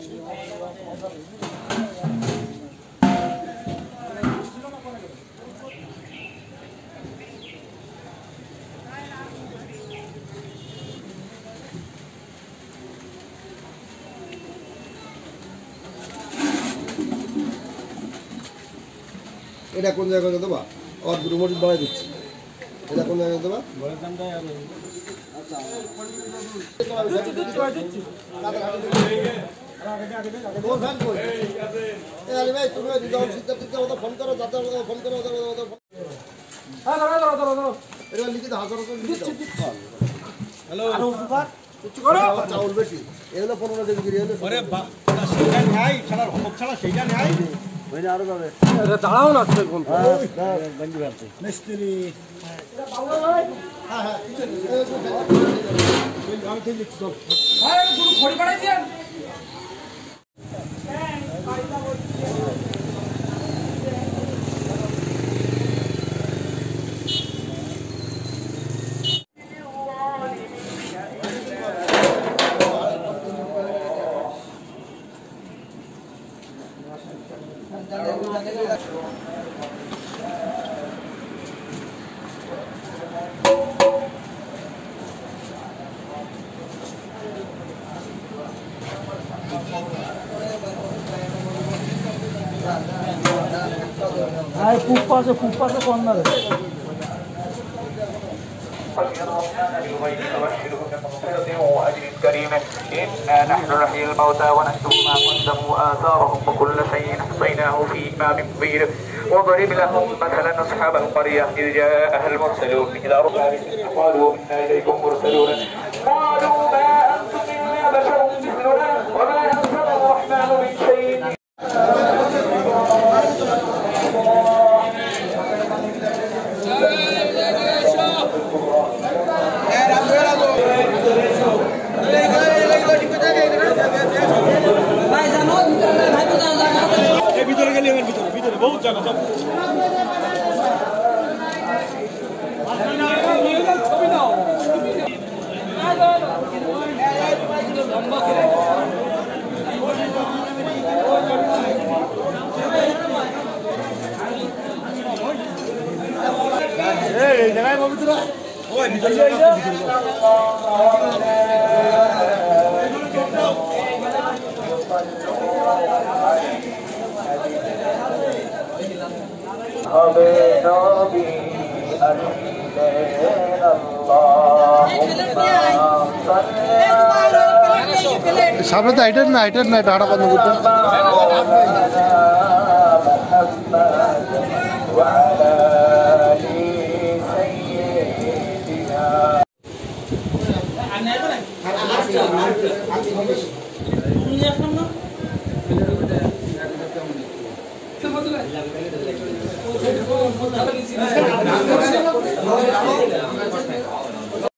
এটা কোন জায়গায় দেবা? আর রুমটি বাড়াই দিচ্ছি। এটা কোন জায়গায় দেবা? বড় দামটা আর আচ্ছা ভাই তুমি যখন সিদ্ধান্ত ফোন করো দাদা ফোন করো হ্যাঁ ধরো এটা লিখিত হাজার হ্যালো আর সুপার কিছু করো চাউল বেশি এগুলো 15 কেজি করে হলো আরে সেটা নাই ছাড়া হোক ছাড়া সেটা নাই ওইটা আরো যাবে এটা দাঁড়াও না আজকে কোন বন্ধু আছে মিস্ত্রি এটা পাওয়া ভাই হ্যাঁ হ্যাঁ কিছু আমি ঠিক লিখছি চল আরে গুরু খড়ি বাড়াই দেন ফুটপাতে কম না রে كريم إنا نحن نحيي الموتى ونكتب ما قدموا آثارهم وكل شيء أحصيناه في إمام مبين وضرب لهم مثلا أصحاب القرية إذ جاءها المرسلون إذا رجعوا قالوا إنا إليكم مرسلون قالوا ما أنتم إلا بشر مثلنا وما أنزل الرحمن من شيء ভিতরে গেলে আমার ভিতরে বহুত জায়গা সব ছবি নাও এই জায়গায় পবিত্র ওই ভিতরে হবে নবী সামনে তো আইটার না টাটা বন্ধ করতে Gracias.